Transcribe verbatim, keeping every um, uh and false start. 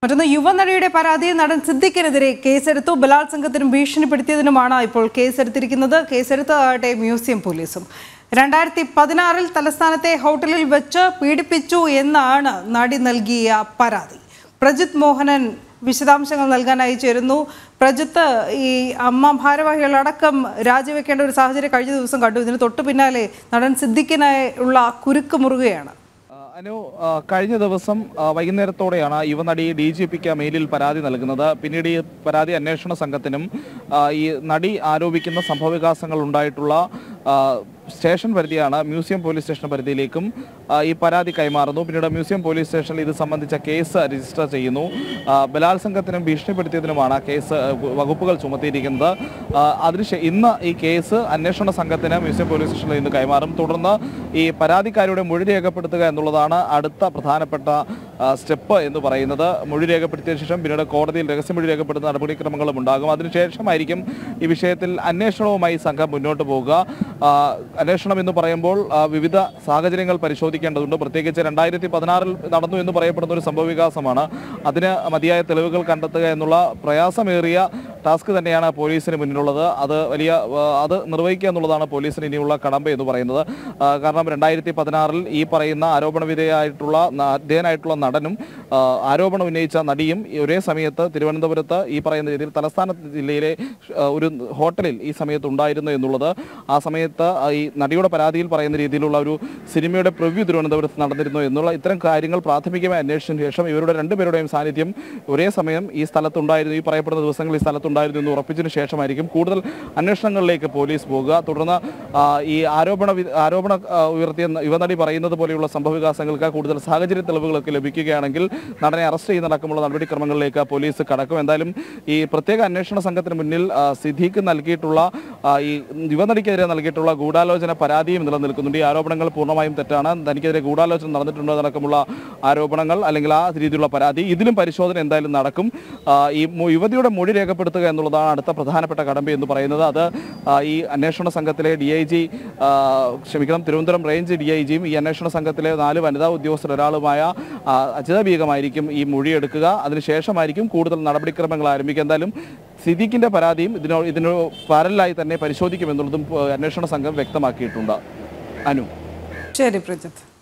മറ്റൊന്ന് യുവനടിയുടെ പരാതിയിൽ നടൻ സിദ്ദിഖിനെതിരെ കേസെടുത്തു. ബലാത്സംഗത്തിനും ഭീഷണിപ്പെടുത്തിയതിനുമാണ് ഇപ്പോൾ കേസെടുത്തിരിക്കുന്നത്. കേസെടുത്തതാകട്ടെ മ്യൂസിയം പോലീസും. രണ്ടായിരത്തി പതിനാറിൽ തലസ്ഥാനത്തെ ഹോട്ടലിൽ വെച്ച് പീഡിപ്പിച്ചു എന്നാണ് നടി നൽകിയ പരാതി. പ്രജിത് മോഹനൻ വിശദാംശങ്ങൾ നൽകാനായി ചേരുന്നു. പ്രജിത്ത്, ഈ അമ്മ ഭാരവാഹികളടക്കം രാജിവെക്കേണ്ട ഒരു സാഹചര്യം കഴിഞ്ഞ ദിവസം കണ്ടു. ഇതിന് തൊട്ടു പിന്നാലെ നടൻ സിദ്ദിഖിനായുള്ള കുരുക്ക് മുറുകയാണ്. അനു, കഴിഞ്ഞ ദിവസം വൈകുന്നേരത്തോടെയാണ് യുവനടി ഡി ജി പിക്ക് മെയിലിൽ പരാതി നൽകുന്നത്. പിന്നീട് ഈ പരാതി അന്വേഷണ സംഘത്തിനും ഈ നടി ആരോപിക്കുന്ന സംഭവവികാസങ്ങൾ ഉണ്ടായിട്ടുള്ള സ്റ്റേഷൻ പരിധിയാണ് മ്യൂസിയം പോലീസ് സ്റ്റേഷൻ പരിധിയിലേക്കും ഈ പരാതി കൈമാറുന്നു. പിന്നീട് മ്യൂസിയം പോലീസ് സ്റ്റേഷനിൽ ഇത് സംബന്ധിച്ച കേസ് രജിസ്റ്റർ ചെയ്യുന്നു. ബലാത്സംഗത്തിനും ഭീഷണിപ്പെടുത്തിയതിനുമാണ് കേസ് വകുപ്പുകൾ ചുമത്തിയിരിക്കുന്നത്. അതിന് ഇന്ന് ഈ കേസ് അന്വേഷണ സംഘത്തിന് മ്യൂസിയം പോലീസ് സ്റ്റേഷനിൽ ഇന്ന് കൈമാറും. തുടർന്ന് ഈ പരാതിക്കാരുടെ മൊഴി രേഖപ്പെടുത്തുക എന്നുള്ളതാണ് അടുത്ത പ്രധാനപ്പെട്ട സ്റ്റെപ്പ് എന്ന് പറയുന്നത്. മൊഴി രേഖപ്പെടുത്തിയ ശേഷം പിന്നീട് കോടതിയിൽ രഹസ്യമൊഴി രേഖപ്പെടുത്തുന്ന നടപടിക്രമങ്ങളും ഉണ്ടാകും. അതിനുശേഷമായിരിക്കും ഈ വിഷയത്തിൽ അന്വേഷണവുമായി സംഘം മുന്നോട്ട് പോവുക. അന്വേഷണം എന്ന് പറയുമ്പോൾ വിവിധ സാഹചര്യങ്ങൾ പരിശോധിക്കേണ്ടതുണ്ട്. പ്രത്യേകിച്ച് രണ്ടായിരത്തി പതിനാറിൽ നടന്നു എന്ന് പറയപ്പെടുന്ന ഒരു സംഭവവികാസമാണ്. അതിന് മതിയായ തെളിവുകൾ കണ്ടെത്തുക എന്നുള്ള പ്രയാസമേറിയ ടാസ്ക് തന്നെയാണ് പോലീസിന് മുന്നിലുള്ളത്. അത് വലിയ അത് നിർവഹിക്കുക എന്നുള്ളതാണ് പോലീസിന് ഇനിയുള്ള കടമ്പ എന്ന് പറയുന്നത്. കാരണം രണ്ടായിരത്തി പതിനാറിൽ ഈ പറയുന്ന ആരോപണ വിധേയമായിട്ടുള്ള വിധേയനായിട്ടുള്ള നടനും ആരോപണം ഉന്നയിച്ച നടിയും ഒരേ സമയത്ത് തിരുവനന്തപുരത്ത് ഈ പറയുന്ന രീതിയിൽ തലസ്ഥാന ജില്ലയിലെ ഒരു ഹോട്ടലിൽ ഈ സമയത്ത് ഉണ്ടായിരുന്നു എന്നുള്ളത്, ആ സമയത്ത് ഈ നടിയുടെ പരാതിയിൽ പറയുന്ന രീതിയിലുള്ള ഒരു സിനിമയുടെ പ്രിവ്യൂ തിരുവനന്തപുരത്ത് നടന്നിരുന്നു എന്നുള്ള ഇത്തരം കാര്യങ്ങൾ പ്രാഥമികമായി അന്വേഷിച്ചതിന് ശേഷം ഇവരുടെ രണ്ടുപേരുടെയും സാന്നിധ്യം ഒരേ സമയം ഈ സ്ഥലത്തുണ്ടായിരുന്നു, ഈ പറയപ്പെടുന്ന ദിവസങ്ങളിൽ ഈ സ്ഥലത്തുണ്ടായിരുന്നു എന്ന് ഉറപ്പിച്ചതിന് ശേഷമായിരിക്കും കൂടുതൽ അന്വേഷണങ്ങളിലേക്ക് പോലീസ് പോകുക. തുടർന്ന് ഈ ആരോപണ ആരോപണ ഉയർത്തിയ യുവനടി പറയുന്നത് പോലെയുള്ള സംഭവവികാസങ്ങൾക്ക് കൂടുതൽ സാഹചര്യ തെളിവുകളൊക്കെ ലഭിക്കുകയാണെങ്കിൽ നടനെ അറസ്റ്റ് ചെയ്യുന്നതടക്കമുള്ള നടപടിക്രമങ്ങളിലേക്ക് പോലീസ് കടക്കും. എന്തായാലും ഈ പ്രത്യേക അന്വേഷണ സംഘത്തിന് മുന്നിൽ സിദ്ദീഖ് നൽകിയിട്ടുള്ള ഈ യുവനടിക്കെതിരെ നൽകിയിട്ടുള്ള ഗൂഢാലോചന പരാതിയും നിലനിൽക്കുന്നുണ്ട്. ഈ ആരോപണങ്ങൾ പൂർണ്ണമായും തെറ്റാണ്. തനിക്കെതിരെ ഗൂഢാലോചന നടന്നിട്ടുണ്ടോ അടക്കമുള്ള ആരോപണങ്ങൾ അല്ലെങ്കിൽ ആ രീതിയിലുള്ള പരാതി, ഇതിലും പരിശോധന എന്തായാലും നടക്കും. ഈ യുവതിയുടെ മൊഴി രേഖപ്പെടുത്തുക എന്നുള്ളതാണ് അടുത്ത പ്രധാനപ്പെട്ട കടമ്പ എന്ന് പറയുന്നത്. അത് ഈ അന്വേഷണ സംഘത്തിലെ ഡി ഐ ജി ക്ഷമിക്കണം തിരുവനന്തപുരം റേഞ്ച് ഡി ഐ ജിയും ഈ അന്വേഷണ സംഘത്തിലെ നാല് വനിതാ ഉദ്യോഗസ്ഥർ ഒരാളുമായ അജിത ബീഗമായിരിക്കും ഈ മൊഴിയെടുക്കുക. അതിനുശേഷമായിരിക്കും കൂടുതൽ നടപടിക്രമങ്ങൾ ആരംഭിക്കുക. എന്തായാലും സിദ്ദീഖിന്റെ പരാതിയും ഇതിനോ ഇതിനോ പാരലായി തന്നെ പരിശോധിക്കുമെന്നുള്ളതും അന്വേഷണ സംഘം വ്യക്തമാക്കിയിട്ടുണ്ട്. അനു. ശരി പ്രജിത്ത്.